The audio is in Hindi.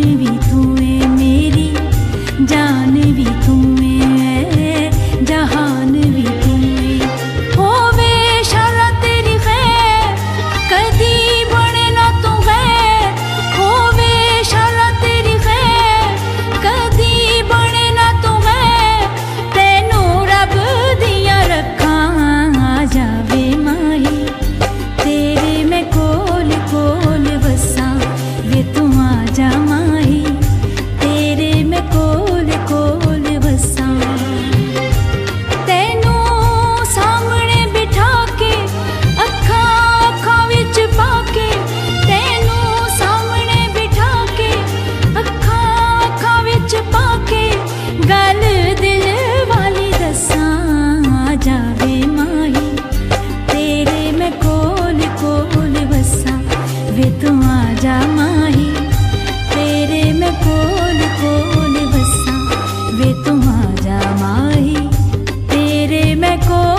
भी तू है, मेरी जान भी तू है, जहान भी तू है। होवे शाला तेरी खैर, कदी बने ना तू गैर। होवे शाला तेरी खैर, कदी बने ना तू गैर। तेनू रब दिया रखा आ जावे माही, तेरे मैं कोल कोल बसा वे तू आ जा माही, तेरे मैं कोल कोल बसा। तेनू सामने बिठा के अखा अखा विच पाके, तेनू सामने बिठा के अखा अखा विच पाके, गल दिल वाली दसा आ जावे माही, तेरे मैं कोल कोल बसा वे तू आ जा माही, तेरे मैं कोल कोल बसा वे तू आ जा माही, तेरे मैं कोल